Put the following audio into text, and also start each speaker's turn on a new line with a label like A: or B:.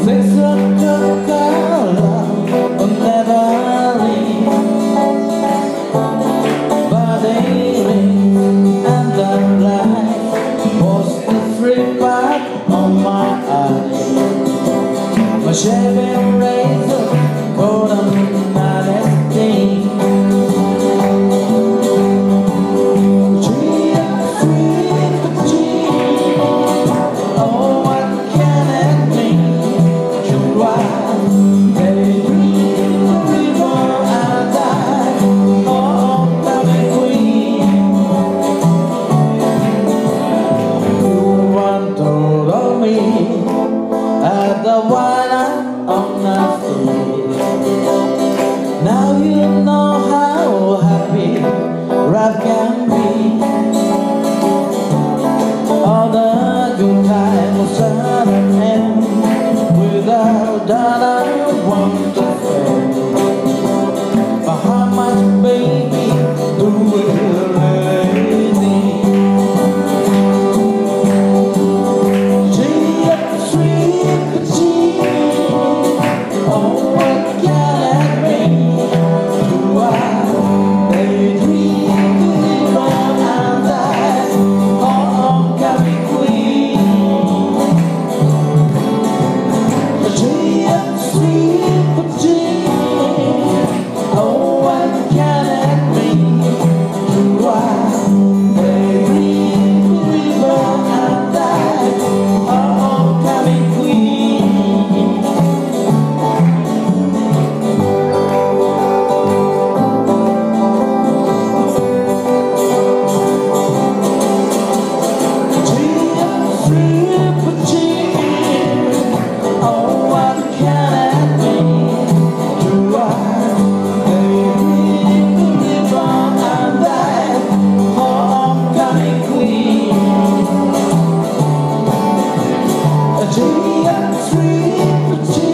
A: Shaving razor, coat on my destiny. Tree of sweet Virginia. Oh, what can it mean? Should I daydream before I die? Oh, coming queen. You once told of me at the wine on the street. Now you know how happy life can be. All the good times are an end without doubt I want to say. But how much, baby, do we really need? Sweet